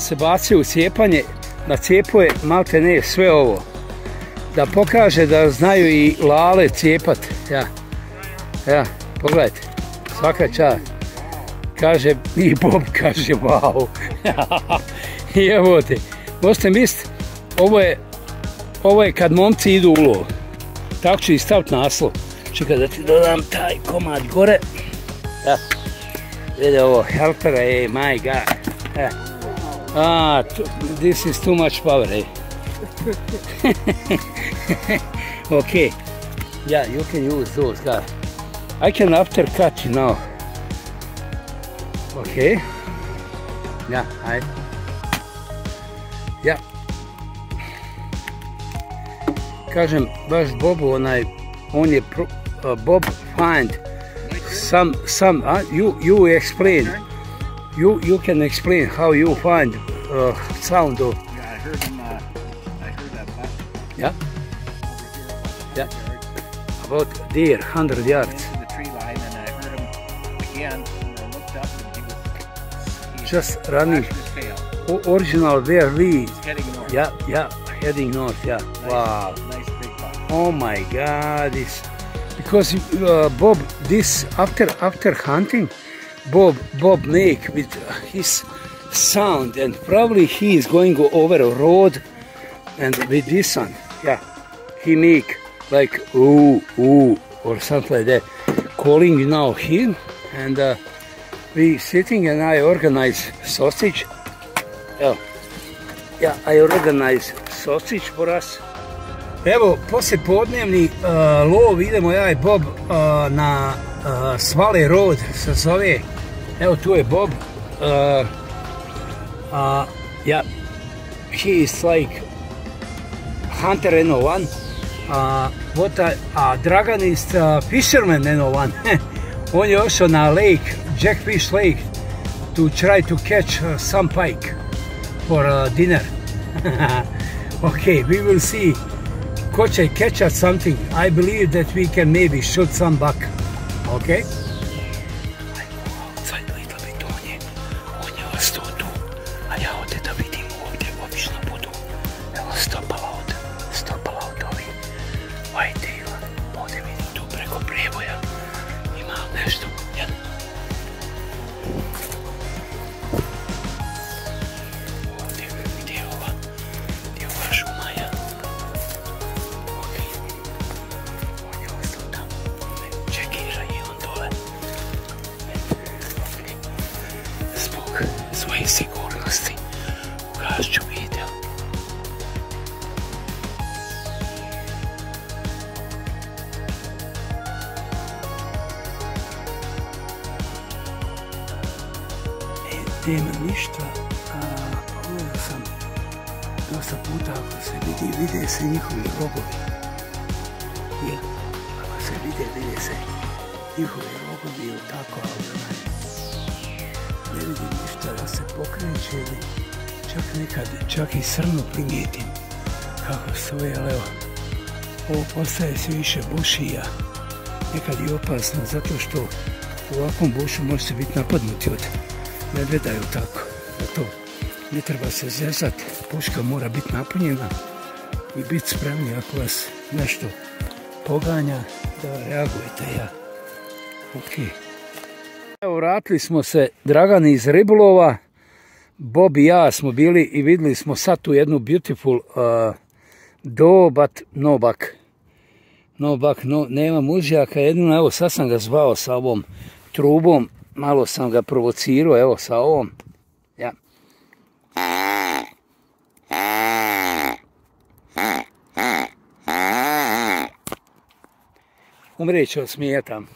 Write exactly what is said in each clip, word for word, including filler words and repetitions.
se bacio u cijepanje, na cijepu je malte ne sve ovo. Da pokaže da znaju i lale cijepat. Ja, ja, pogledajte, svaka čast. Kaže, i Bob kaže, wow. I evo te, možete misliti, ovo je, ovo je kad momci idu u lov. Tako ću i staviti naslov. Čekaj da ti dodam taj komad gore. Da. Vidi ovo, helpera, ej, my god. E. Ah, this is too much power, ej. Okay. Yeah, you can use those, guys. I can after cut, you know. Okay. Yeah, I. Yeah. Kažem, baš Bobu, onaj, on je, pro, uh, Bob find some, some, uh, you, you explain, you, you can explain how you find uh, sound of. Yeah, I heard him, uh, I heard that buck. Yeah. Over here, Yeah. About there, one hundred yards. into the tree line, and I heard him again, and I looked up, and he was he Just running. flashed his tail. O original where we. He's heading north. Yeah, yeah, heading north, yeah. Nice, Wow. nice big buck. Oh my God, this because uh, Bob, this after after hunting, Bob Bob make with his sound, and probably he is going over a road, and with this one, yeah, he make like ooh ooh or something like that, calling you know him, and uh, we sitting and I organize sausage. Yeah, yeah, I organize sausage for us. Evo, poslije podnevni uh, lov idemo ja i Bob uh, na uh, Svale Road se zove. Evo tu je Bob. Uh, uh, yeah, he is like hunter N O one. Uh, what I, uh, Dragan is uh, fisherman N O one. On je ošao na lake, Jackfish Lake, to try to catch uh, some pike for uh, dinner. Okay, we will see. Ko će catch us something. I believe that we can maybe shoot some buck. Okay? I go outside a little bit on je. On je ostao tu. A ja ovdje da vidim ovdje obično budu. Evo stopala od, stopala od ovih white-taila. Ovdje vidim tu preko preboja. Ima nešto. Ja. Ovdje gdje je ova, gdje je ova šuma, ja. Svoje sigurnosti ugašću video. E, nema ništa, a pogledao sam dosta puta, ako se vidi, vide se njihovi rogovi. Ja, ako se vide, vide se njihovi rogovi ili tako, ali ne vidim ništa da se pokreće ili čak nekad, čak i srnu primijetim kako stoje, ali evo, ovo postaje sve više bušija, nekad i opasno, zato što u ovakvom bušu možete biti napadnuti od medveda ili tako, zato ne treba se zezati, puška mora biti napunjena i biti spremni ako vas nešto poganja da reagujete, ja, okej. Okay. Evo, vratili smo se, Dragan iz ribolova, Bob i ja smo bili i vidjeli smo sad tu jednu beautiful uh, doe, but no buck. No buck, no, nema mužjaka, jedino, evo sad sam ga zvao sa ovom trubom, malo sam ga provocirao, evo sa ovom. Ja. Umrijeće od smijeta.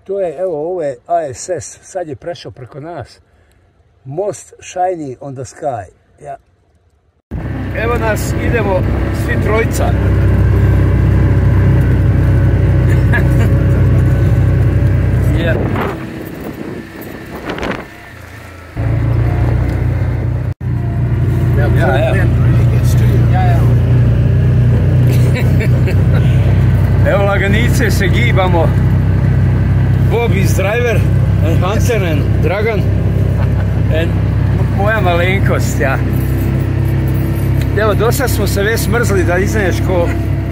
To je, evo, ovo je A S S, sad je prešao preko nas. Most shiny on the sky. Ja. Evo nas, idemo svi trojica. Ja. Ja, ja. Evo laganice se gibamo. Bob is driver, and Hunter and Dragan, and moja malenkost, ja. Evo, dosta smo se već smrzli da izneš ko...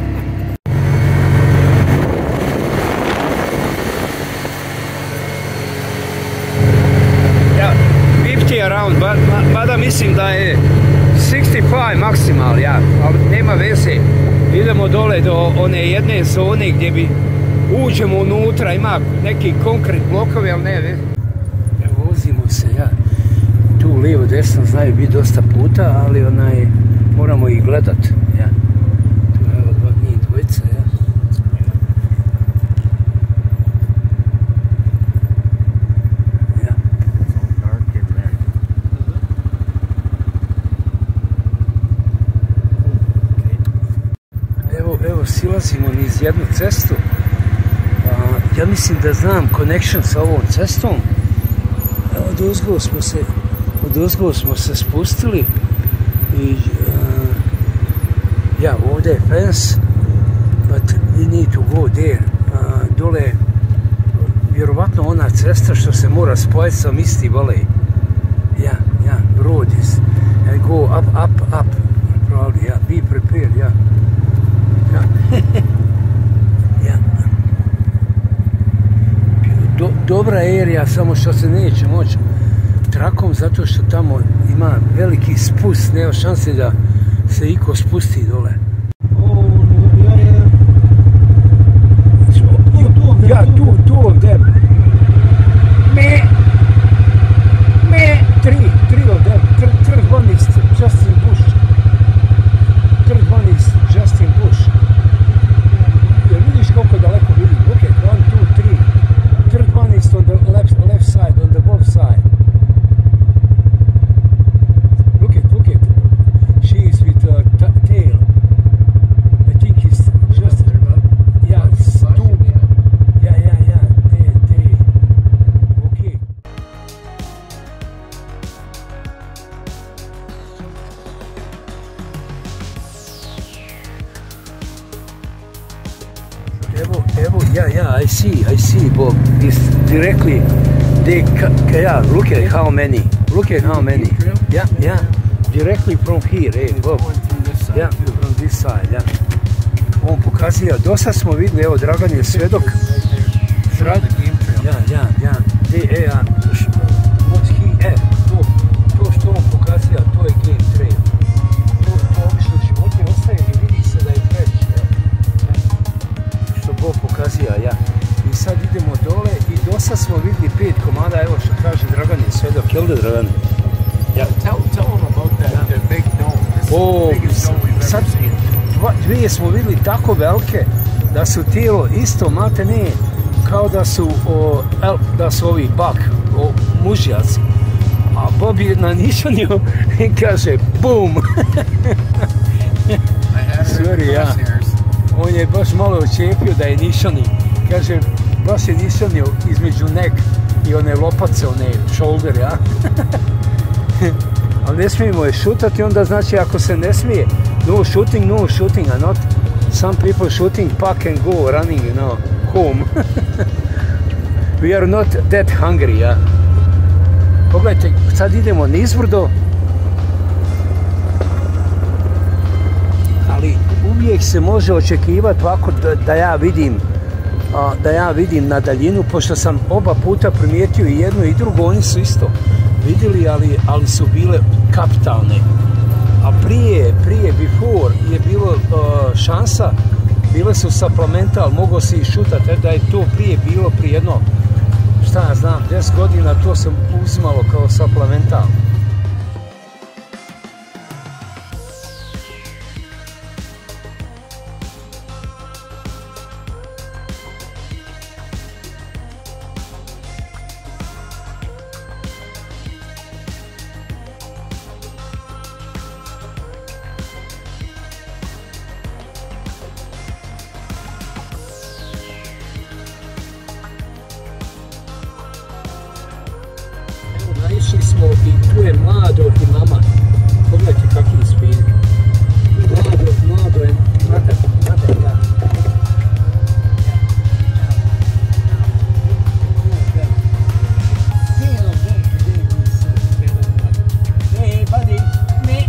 Ja, pedeset around, ba, mada mislim da je šezdeset pet maksimal, ja, ali nema veze. Idemo dole do one jedne zone gdje bi uđemo unutra, ima neki konkret blokovi, ali ne veze. Evo, vozimo se, ja. Tu lijevo desno znaju biti dosta puta, ali onaj, moramo ih gledat, ja. Tu evo dva njih dvojica, ja. Ja. Evo, evo, silazimo niz jednu cestu. Ja mislim da znam connection sa ovom cestom. Od uzgo smo se, od uzgo smo se spustili i uh, ja, ovdje je fence, but we need to go there. Uh, dole, vjerovatno ona cesta što se mora spojiti sa Misty Valley. Ja, ja, road is, and go up, up, up, probably, ja, be prepared, ja. Ja. Ja. Do, dobra erija, samo što se neće moći trakom, zato što tamo ima veliki spust, nema šanse da se iko spusti dole. Ja, tu, tu of them. Me, me, three, three of them. Third one is Justin Bush. Third one is Justin Bush. Jer vidiš koliko daleko vidim. Look at one, two, three. Third one is on the left, left side, on the both side. Look at, look at. She is with a t tail. I think it's just, yeah, it's two. Yeah, yeah, yeah. They, they. Okay. Evo, evo, yeah, yeah, I see, I see, Bob. This directly, they, yeah, look at how many, look at how many. Yeah, yeah, directly from here, hey, Bob. Yeah, from this side, yeah. On pokazuje, dosta smo vidjeli, evo, Dragan je svjedok. Ja, ja, ja, they, eh, what's he, eh, to, to što on pokazuje, to je game trail. To, to obično životinje ostaje i vidi se da je fresh, ja. Što Bob pokazuje, ja. I sad idemo dole i dosta smo vidjeli pet komada, evo što kaže Dragan je svjedok, jel da Dragan? Ja. Tell, tell them about that, yeah. The big dome. This O, is the biggest dome we've sad, ever seen. dva, dvije smo vidjeli tako velike da su tijelo isto, malte ne, kao da su, o, el, da su ovi bak, o, mužjaci. A Bob je na nišanju i kaže BOOM! I had it Sorry, in ja. crosshairs. On je baš malo očepio da je nišani. Kaže, baš je nišanio između nek i one lopace, one shoulder, ja. Ali ne smijemo je šutati, onda znači ako se ne smije, no shooting, no shooting, a not some people shooting, pack and go, running, you know, home. We are not that hungry, ja. Pogledajte, sad idemo nizbrdo, ali uvijek se može očekivati ovako da, da ja vidim a, da ja vidim na daljinu, pošto sam oba puta primijetio i jedno i drugo, oni su isto vidjeli, ali, ali su bile kapitalne. A prije, prije, before je bilo uh, šansa, bile su supplemental, mogao si ih šutati, da je to prije bilo, prije jedno, šta ja znam, deset godina, to sam uzimalo kao supplemental. smo i tu je Mlado i mama. Pogledajte kakvi su fini. Mlado, Mlado je mater, mater, ja. Hey, buddy, me.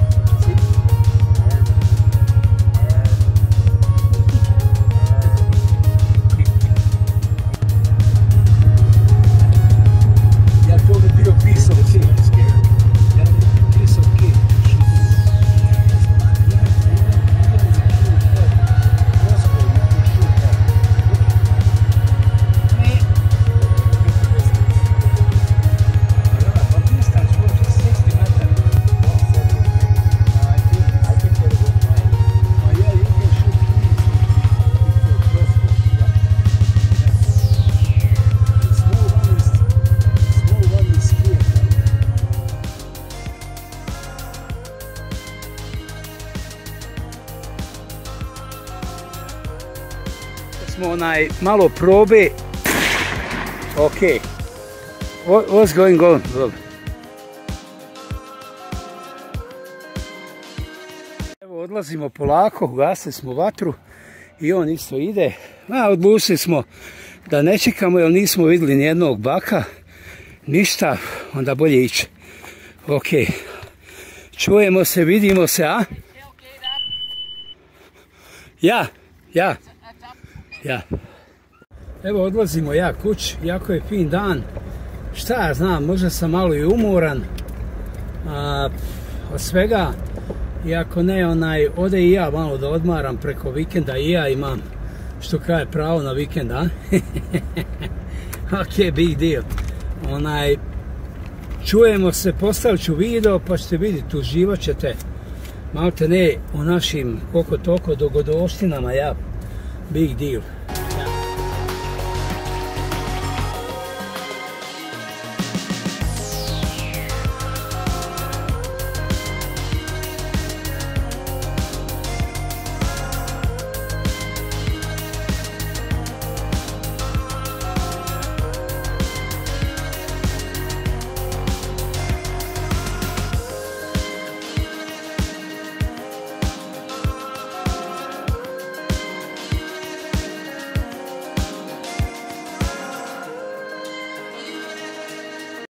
Smo onaj malo probe. Ok. What, what's going on, Bob? Evo odlazimo polako, ugasili smo vatru i on isto ide. A, odlučili smo da ne čekamo jer nismo vidjeli nijednog baka. Ništa, onda bolje ići. Ok. Čujemo se, vidimo se, a? Ja, ja. Ja. Evo odlazimo ja kuć, jako je fin dan. Šta ja znam, možda sam malo i umoran a, od svega. I ako ne, onaj, ode i ja malo da odmaram preko vikenda i ja imam, što kaže, pravo na vikend, a? Ok, big deal. Onaj, čujemo se, postavit ću video pa ćete vidjeti, uživat ćete malte ne u našim koliko toliko dogodovštinama, ja. Big deal.